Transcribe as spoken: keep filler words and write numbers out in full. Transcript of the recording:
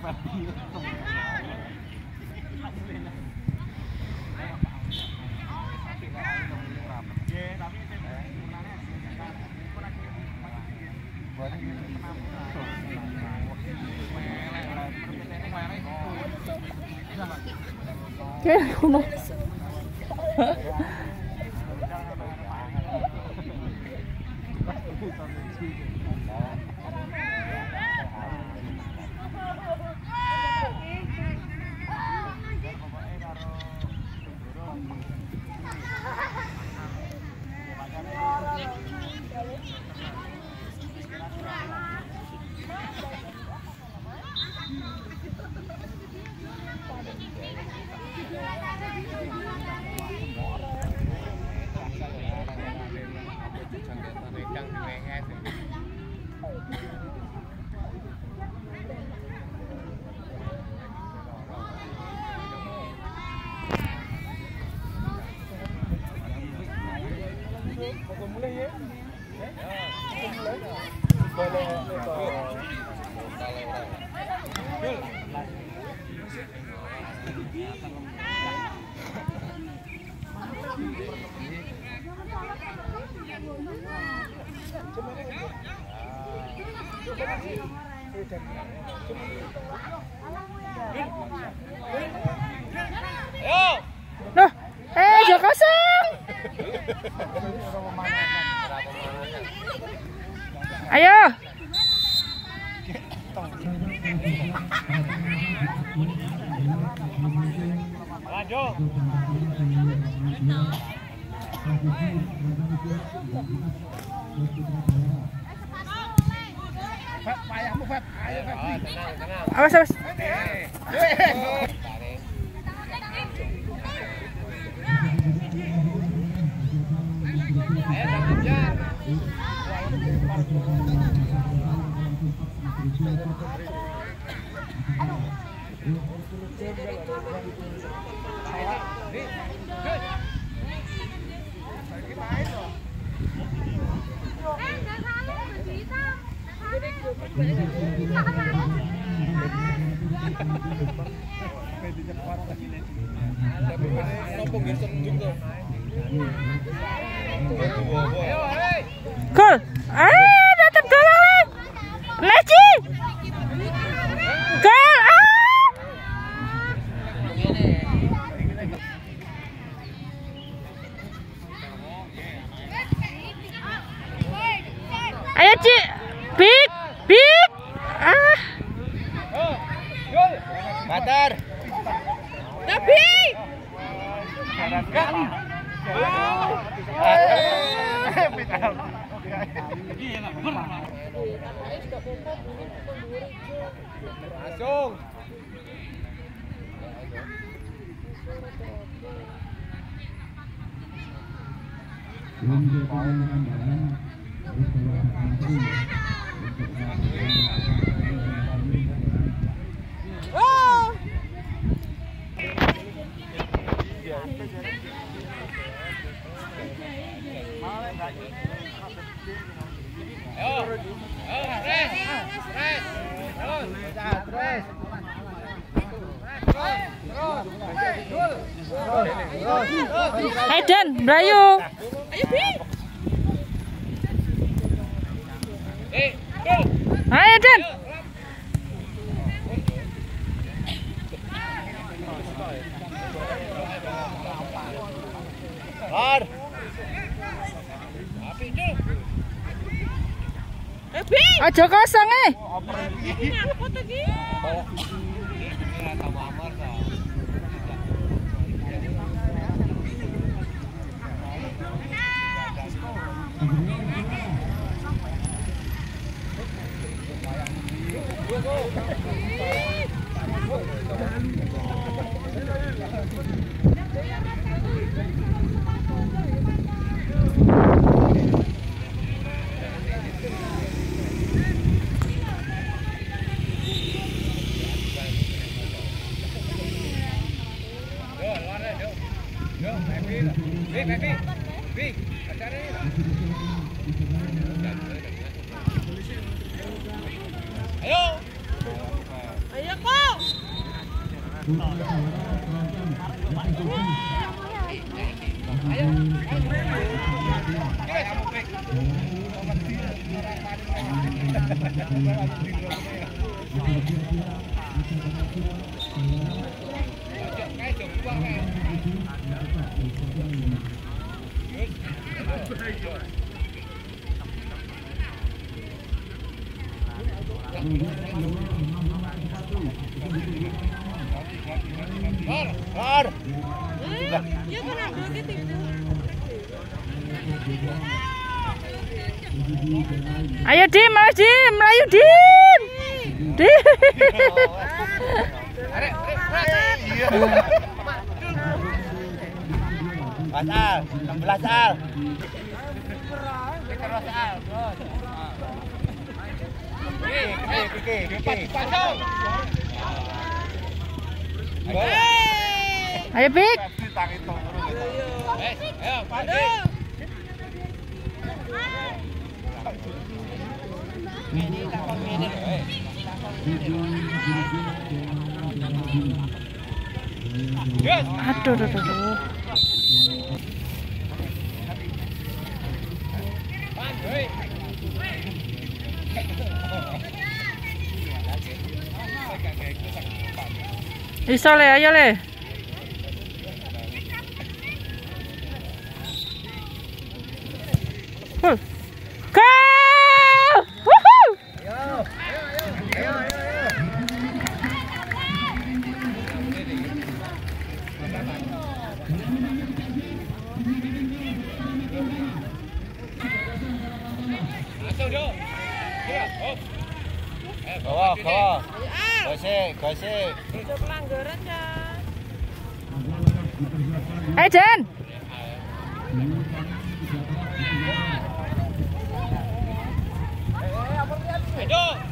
Kayak kuno. Loh, eh, udah kosong. Ayo. Lanjut. Fat, payahmu Fat. Ayo Fat. Tenang, tenang. Awas, awas. Gol. Ah, tetap golong. Leci. Gol. Ah. Ayo, Ci. Big. Big. Ah. Gol. Batar. Tapi. Langsung. Eden, Brayu. Ayo, Bi. Eh, gol. Ayo, Eden. Lar. Api itu. Eh, Bi. Aja kosong eh. Apa tadi? Ayo Ayo kok. Lor. Ya kan ambil gitu. Ayo Dim, ayo Dim, melayu Dim. Dim. Pasal, enam belas al. Terus al, terus. Oke, oke, oke. Pasang. Ayo Pik. Eh, ayo, padu. Aduh, aduh, aduh, aduh. Bisa le, ayo le. Full. Go! Woohoo! Ayo. Ayo, ayo, ayo. Masuk dong. Iya, hop. Eh, Bawah, bawah. Gosek, gosek. Itu pelanggaran ya. Eh Jen. Ayo.